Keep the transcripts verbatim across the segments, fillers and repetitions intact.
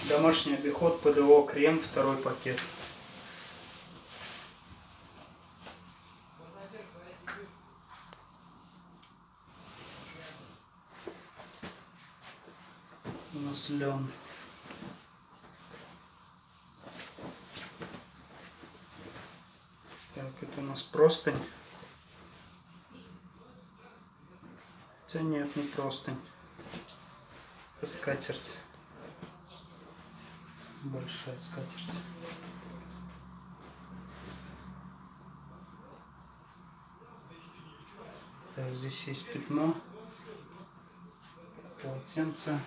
Домашний обиход ПДО крем, второй пакет. У нас лен. Так, это у нас простынь. Хотя нет, не простынь. Это скатерть. Большая скатерть. Так, здесь есть пятно. Полотенце.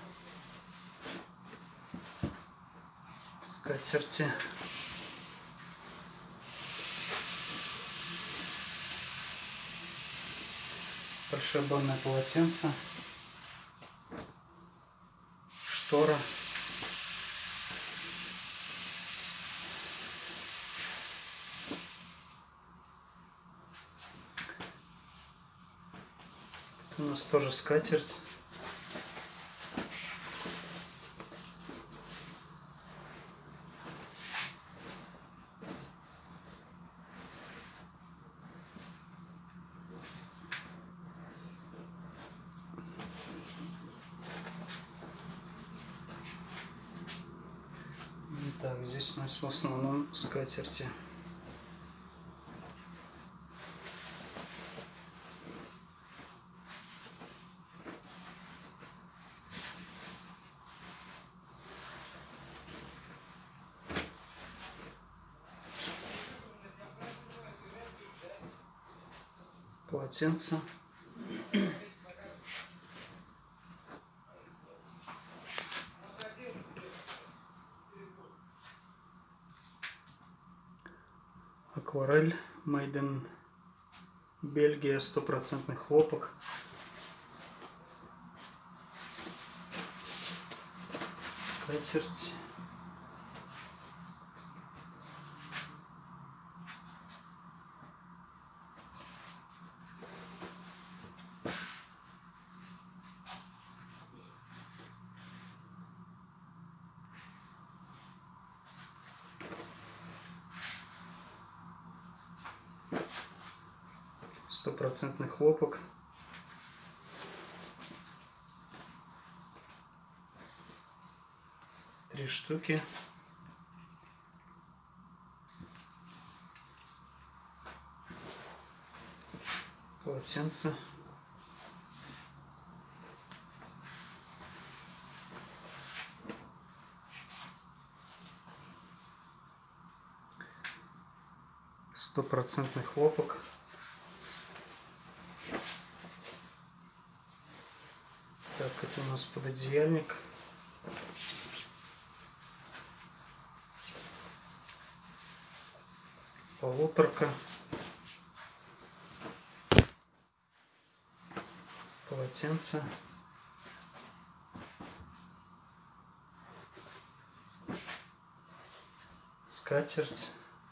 Скатерти. Большое банное полотенце. Штора. У нас тоже скатерть. Так, здесь у нас в основном скатерти. Полотенце. Акварель, made in Бельгия, стопроцентный хлопок. Скатерть. Стопроцентный хлопок. Три штуки. Полотенце. Стопроцентный хлопок. Так, это у нас пододеяльник. Полуторка. Полотенце. Скатерть.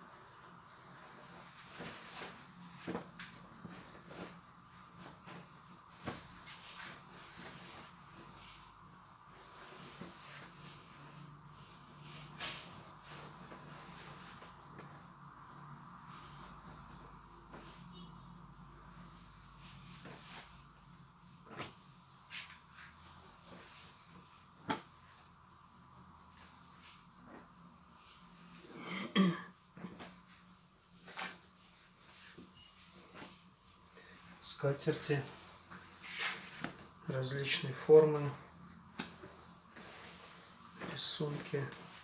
Скатерти различной формы, рисунки.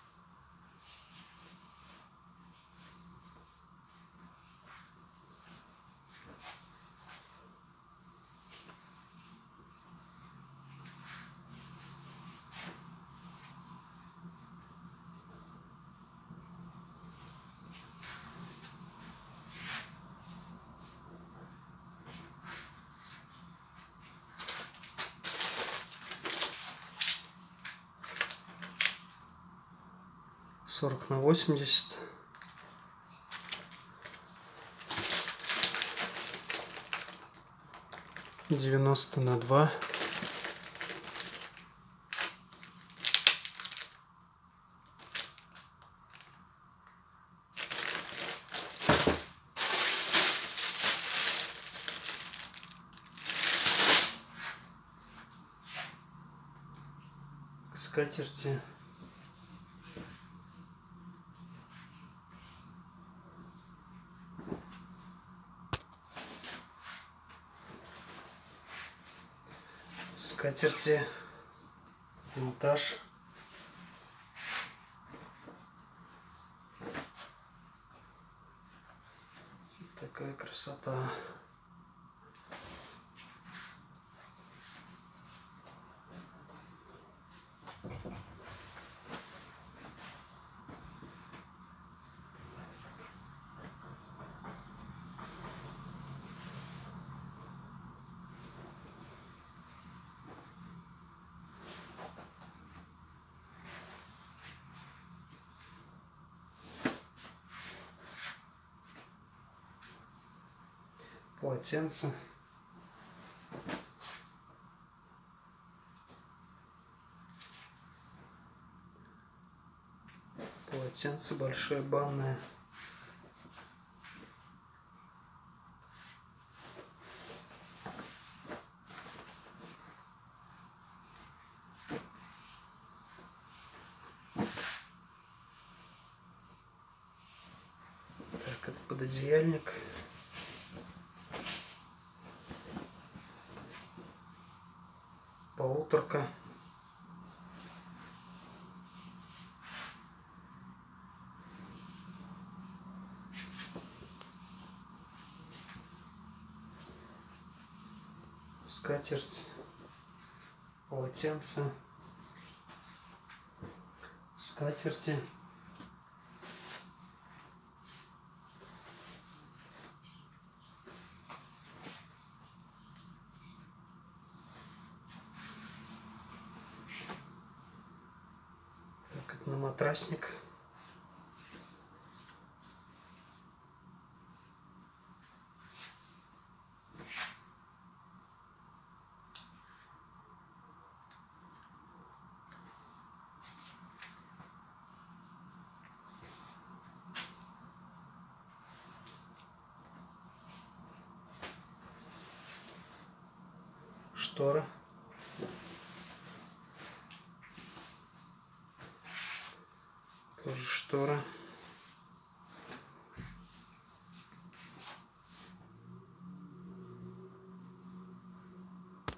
сорок на восемьдесят. девяносто на два. скатерти, скатерти, монтаж. Такая красота. Полотенце. Полотенце большое, банное. Так, это пододеяльник. Полуторка. Скатерть. Полотенце. Скатерти. Так, это на матрасник. Штора. Тоже штора.